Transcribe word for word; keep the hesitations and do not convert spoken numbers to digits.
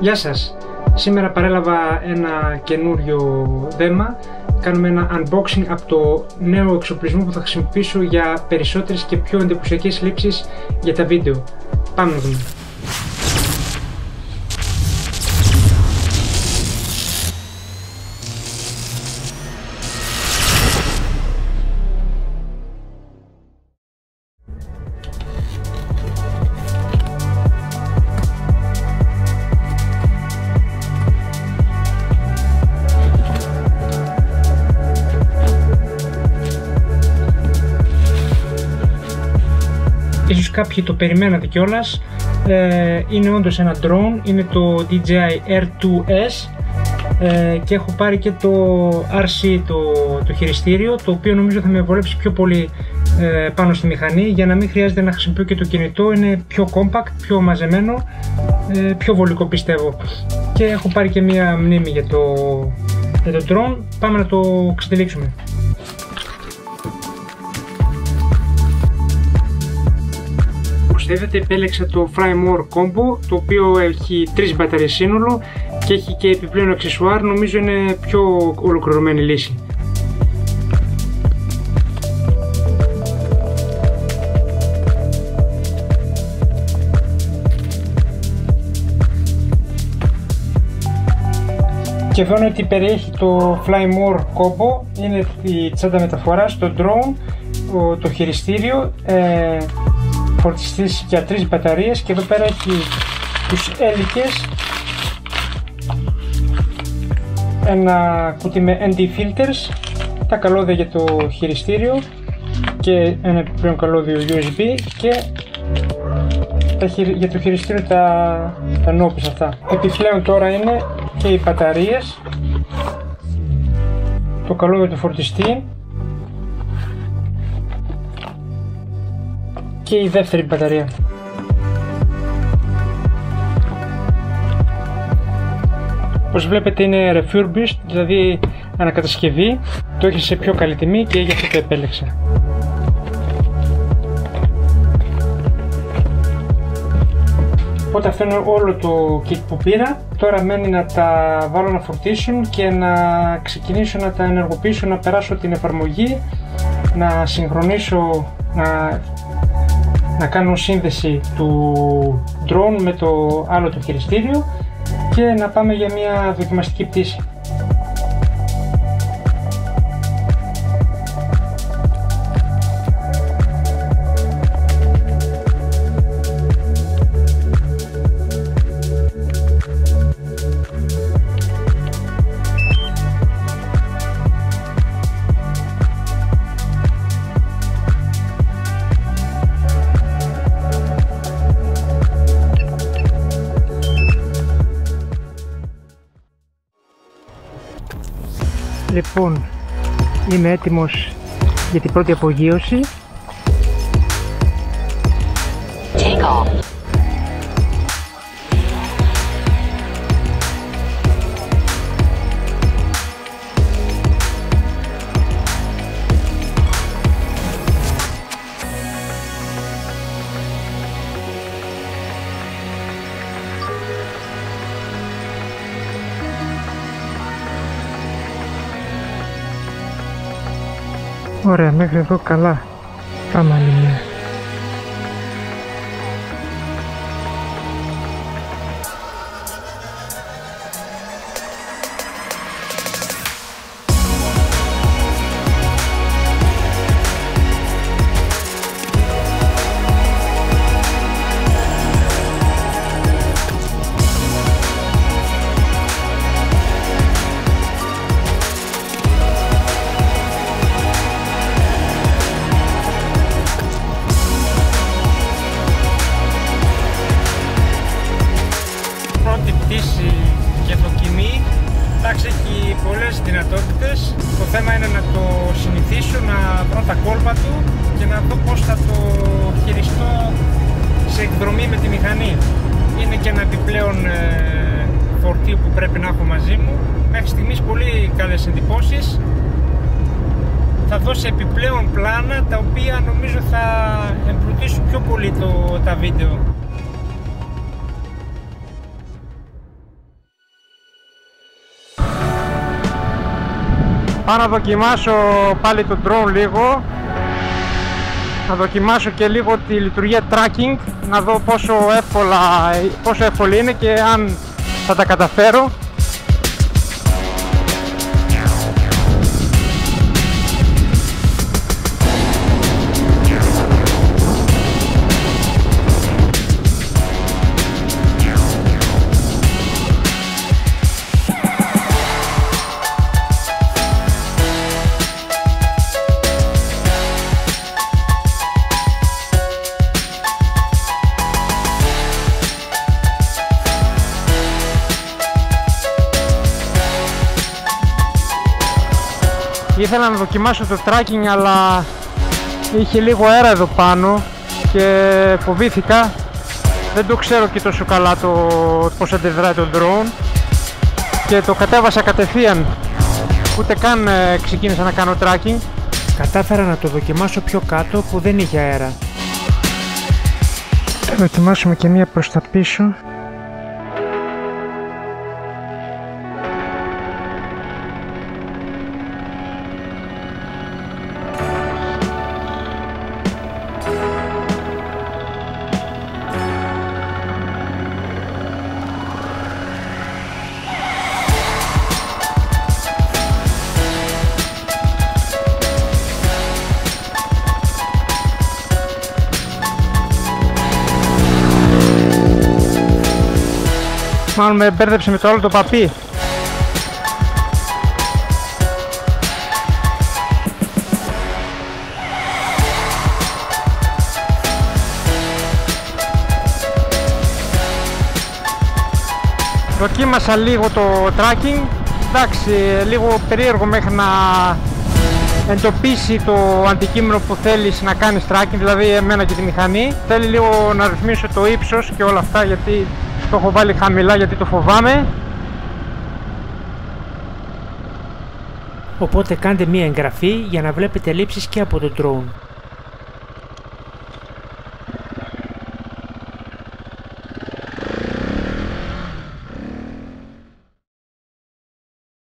Γεια σας! Σήμερα παρέλαβα ένα καινούριο δέμα. Κάνουμε ένα unboxing από το νέο εξοπλισμό που θα χρησιμοποιήσω για περισσότερες και πιο εντυπωσιακές λήψεις για τα βίντεο. Πάμε να δούμε. Ίσως κάποιοι το περιμένατε κιόλας, ε, είναι όντως ένα drone, είναι το ντι τζέι άι αρ τού ες ε, και έχω πάρει και το αρ σι, το, το χειριστήριο, το οποίο νομίζω θα με βολέψει πιο πολύ ε, πάνω στη μηχανή, για να μην χρειάζεται να χρησιμοποιώ και το κινητό. Είναι πιο compact, πιο μαζεμένο, ε, πιο βολικό πιστεύω. Και έχω πάρει και μία μνήμη για το, για το drone. Πάμε να το ξετυλίξουμε. Όπως είδατε, επέλεξα το Flymore Combo, το οποίο έχει τρεις μπαταρίες σύνολο και έχει και επιπλέον αξεσουάρ. Νομίζω είναι πιο ολοκληρωμένη λύση. Και εδώ είναι ότι περιέχει το Flymore Combo, είναι η τσάντα μεταφοράς, το drone, το χειριστήριο, ε, φορτιστής για τρεις μπαταρίες, και εδώ πέρα έχει τους έλικες, ένα κουτί με εν ντι filters, τα καλώδια για το χειριστήριο και ένα επιπλέον καλώδιο γιου ες μπι, και τα χειρι... για το χειριστήριο τα, τα νόπες αυτά. Επιπλέον τώρα είναι και οι μπαταρίες, το καλώδιο του φορτιστή και η δεύτερη μπαταρία. Όπως βλέπετε είναι refurbished, δηλαδή ανακατασκευή, το έχει σε πιο καλή τιμή και γι' αυτό το επέλεξα. Οπότε αυτό είναι όλο το kit που πήρα. Τώρα μένει να τα βάλω να φορτίσουν και να ξεκινήσω να τα ενεργοποιήσω, να περάσω την εφαρμογή, να συγχρονίσω, να να κάνω σύνδεση του drone με το άλλο το χειριστήριο και να πάμε για μια δοκιμαστική πτήση. Λοιπόν, είμαι έτοιμος για την πρώτη απογείωση. Take off. Ωραία, μέχρι εδώ καλά. Πάμε άλλη μία. Και δοκιμή, εντάξει, έχει πολλές δυνατότητες. Το θέμα είναι να το συνηθίσω, να βρω τα κόλπα του και να δω πώς θα το χειριστώ σε εκδρομή με τη μηχανή. Είναι και ένα επιπλέον ε, φορτίο που πρέπει να έχω μαζί μου. Μέχρι στιγμής πολύ καλές εντυπώσεις. Θα δώσει επιπλέον πλάνα τα οποία νομίζω θα εμπλουτίσουν πιο πολύ το, τα βίντεο. Πάω να δοκιμάσω πάλι το drone λίγο. Να δοκιμάσω και λίγο τη λειτουργία tracking. Να δω πόσο, εύκολα, πόσο εύκολη είναι και αν θα τα καταφέρω. Ήθελα να δοκιμάσω το tracking, αλλά είχε λίγο αέρα εδώ πάνω και φοβήθηκα. Δεν το ξέρω και τόσο καλά το πώς αντιδράει το drone και το κατέβασα κατευθείαν, ούτε καν ε, ξεκίνησα να κάνω tracking. Κατάφερα να το δοκιμάσω πιο κάτω που δεν είχε αέρα. Θα δοκιμάσουμε και μία προς τα πίσω. Μάλλον με μπέρδεψε με το άλλο το παπί. Δοκίμασα λίγο το tracking. Εντάξει, λίγο περίεργο μέχρι να εντοπίσει το αντικείμενο που θέλεις να κάνεις tracking, δηλαδή εμένα και τη μηχανή. Θέλει λίγο να ρυθμίσω το ύψος και όλα αυτά, γιατί το έχω βάλει χαμηλά, γιατί το φοβάμαι. Οπότε κάντε μία εγγραφή για να βλέπετε λήψεις και από το drone.